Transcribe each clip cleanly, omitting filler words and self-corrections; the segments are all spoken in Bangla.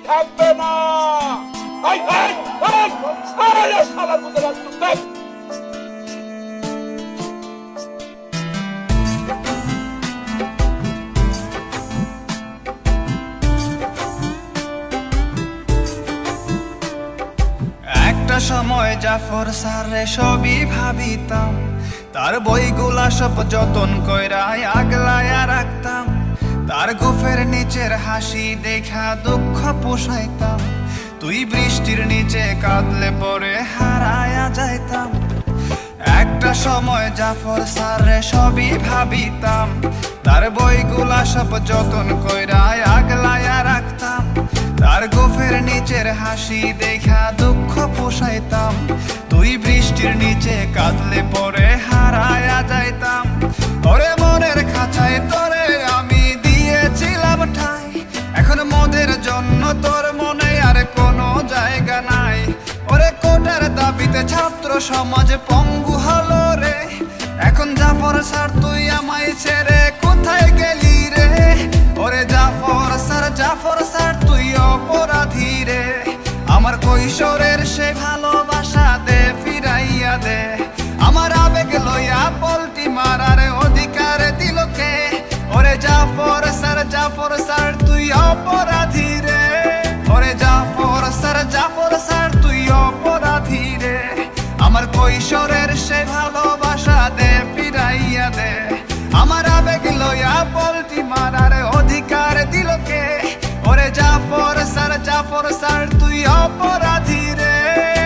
থাকবে না। আই আই আই আরে শালা বুদরা তুই একটা সময় জাফর স্যারে সবই ভাবিতাম, তার বইগুলা সব যতন কইরাই আগলায়া রাখতাম। তার গোফের নিচের হাসি দেখা দুঃখ পোষাইতাম, তুই বৃষ্টির নিচে কাঁদলে পরে হারায়া যাইতাম। একটা সময় জাফর স্যারে সবই ভাবিতাম, তার বইগুলা সব যতন কইরাই আগলায়া রাখতাম। তার গোফের নিচের হাসি দেখা দুঃখ পোষাইতাম, তুই বৃষ্টির নিচে কাঁদলে পরে হারায়া যাইতাম। ওরে মনের খাঁচায় তোরে আমি দিয়েছিলাম ঠাই, এখন মদের জন্য তোর মনে আর কোনো জায়গা নাই। ওরে কোটার দাবিতে ছাত্র সমাজ পঙ্গু হলো রে, এখন জাফর স্যার তুই আমায় ছেড়ে কোথায় গেলি রে? ওরে জাফর স্যার তুই অপরাধী রে, আমার কৈশোরের সে ভালোবাসা দে ফিরাইয়া দে। আমার আবেগ লইয়া পল্টি মারার অধিকার দিল কে? ওরে জাফর স্যার তুই অপরাধী রে, ওরে জাফর স্যার তুই অপরাধী রে, আমার কৈশোরের সে ভালোবাসা দে ফিরাইয়া দে। আমার আবেগ লইয়া পল্টি মারার অধিকার দিল কে? ওরে জাফর স্যার তুই অপরাধী রে।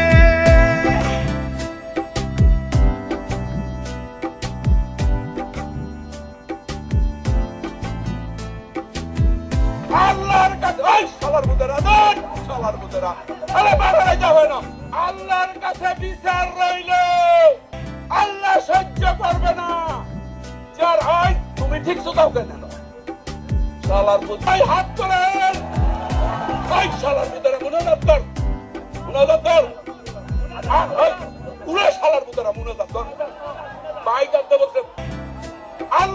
আল্লাহর কাছে ওই শালার বুদরা দন শালার বুদরা আরে বাবারে যাবে না। আল্লাহর কাছে বিচার রইল, আল্লাহ সহ্য করবে না। যার হয় তুমি ঠিক সুতাও কেন শালার বুদরাই হাত তোলেন। ওই শালার বুদরা মনোনয়ন কর